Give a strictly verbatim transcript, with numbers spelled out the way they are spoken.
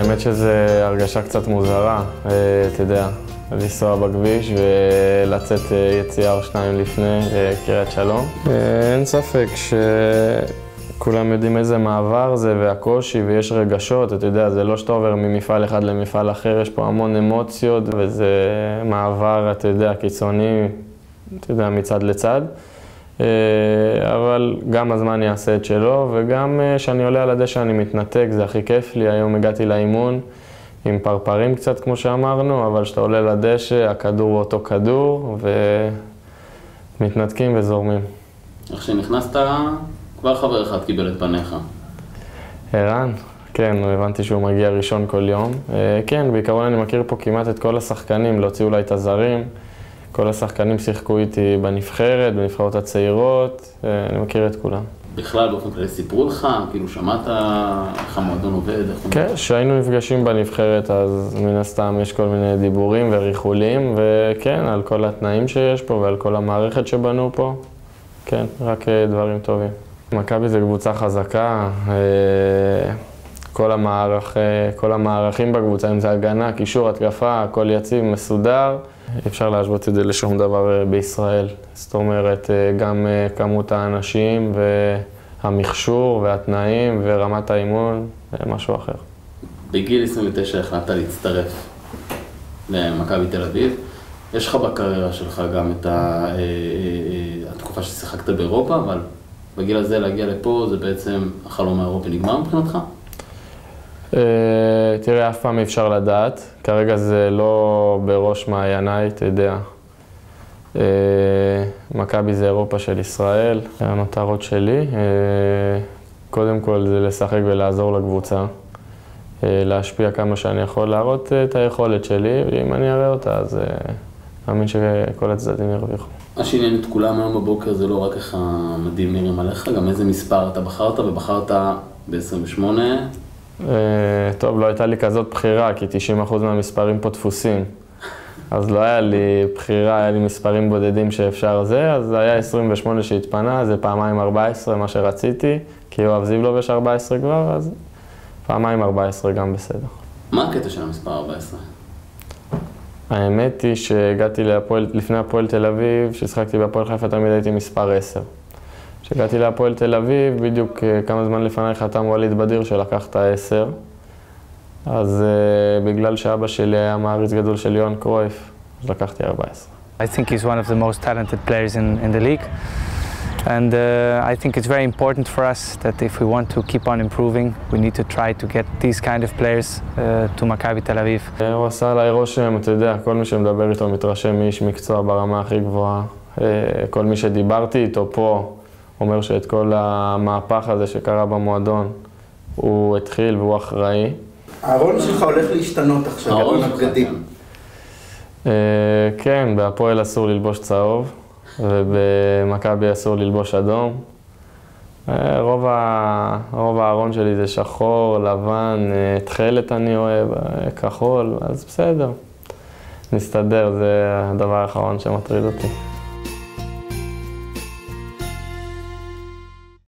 האמת שזו הרגשה קצת מוזרה, אתה יודע, לנסוע בכביש ולצאת יציאה או שניים לפני קריית שלום. אין ספק שכולם יודעים איזה מעבר זה והקושי ויש רגשות, אתה יודע, זה לא שאתה עובר ממפעל אחד למפעל אחר, יש פה המון אמוציות וזה מעבר, אתה יודע, קיצוני, אתה יודע, מצד לצד. אבל גם הזמן יעשה את שלו, וגם כשאני עולה על הדשא אני מתנתק, זה הכי כיף לי. היום הגעתי לאימון עם פרפרים קצת, כמו שאמרנו, אבל כשאתה עולה לדשא, הכדור הוא אותו כדור, ומתנתקים וזורמים. איך שנכנסת, כבר חבר אחד קיבל את פניך. ערן, כן, הבנתי שהוא מגיע ראשון כל יום. כן, בעיקרון אני מכיר פה כמעט את כל השחקנים, להוציא אולי את הזרים. כל השחקנים שיחקו איתי בנבחרת, בנבחרות הצעירות, אני מכיר את כולם. בכלל, באופן כללי, סיפרו לך? כאילו, שמעת איך המועדון עובד? כן, כשהיינו נפגשים בנבחרת, אז מן הסתם יש כל מיני דיבורים וריחולים, וכן, על כל התנאים שיש פה ועל כל המערכת שבנו פה, כן, רק דברים טובים. מכבי זה קבוצה חזקה, כל המערך, כל המערכים בקבוצה, אם זה הגנה, קישור, התקפה, הכל יציב, מסודר. אפשר להשוות את זה לשום דבר בישראל. זאת אומרת, גם כמות האנשים והמכשור והתנאים ורמת האימון, משהו אחר. בגיל עשרים ותשע החלטת להצטרף למכבי תל אביב. יש לך בקריירה שלך גם את התקופה ששיחקת באירופה, אבל בגיל הזה להגיע לפה זה בעצם החלום האירופי נגמר מבחינתך? תראה, אף פעם אי אפשר לדעת, כרגע זה לא בראש מעייניי, אתה יודע. מכבי זה אירופה של ישראל, המטרות שלי. קודם כל זה לשחק ולעזור לקבוצה, להשפיע כמה שאני יכול, להראות את היכולת שלי, ואם אני אראה אותה, אז מאמין שכל הצדדים ירוויחו. מה שעניין את כולם היום בבוקר זה לא רק איך המדים נראים עליך, גם איזה מספר אתה בחרת, ובחרת ב-עשרים ושמונה. טוב, לא הייתה לי כזאת בחירה, כי תשעים אחוז מהמספרים פה דפוסים. אז לא היה לי בחירה, היה לי מספרים בודדים שאפשר זה, אז זה היה עשרים ושמונה שהתפנה, זה פעמיים ארבע עשרה, מה שרציתי, כי יואב זיו לובש ארבע עשרה כבר, אז פעמיים ארבע עשרה גם בסדר. מה הקטע של המספר ארבע עשרה? האמת היא שהגעתי להפועל, לפני הפועל תל אביב, כששחקתי בהפועל חיפה תמיד הייתי מספר עשר. כשהגעתי להפועל תל אביב, בדיוק כמה זמן לפני חתם ווליד בדיר שלקח את העשר. אז uh, בגלל שאבא שלי היה מעריץ גדול של יוהאן קרויף, אז לקחתי ארבע עשרה. I think he's one of the most talented players in, in the league. And uh, I think it's very important for us that if we want to keep on improving, we need to try to get these kind of players uh, to Maccabi Tel Aviv. הוא עשה עליי רושם, אתה יודע, כל מי שמדבר איתו מתרשם מאיש מקצוע ברמה הכי גבוהה. כל מי שדיברתי איתו פה, אומר שאת כל המהפך הזה שקרה במועדון, הוא התחיל והוא אחראי. הארון שלך הולך להשתנות עכשיו, ארון הבגדים. כן, בהפועל אסור ללבוש צהוב, ובמכבי אסור ללבוש אדום. רוב הארון שלי זה שחור, לבן, תכלת אני אוהב, כחול, אז בסדר. נסתדר, זה הדבר האחרון שמטריד אותי.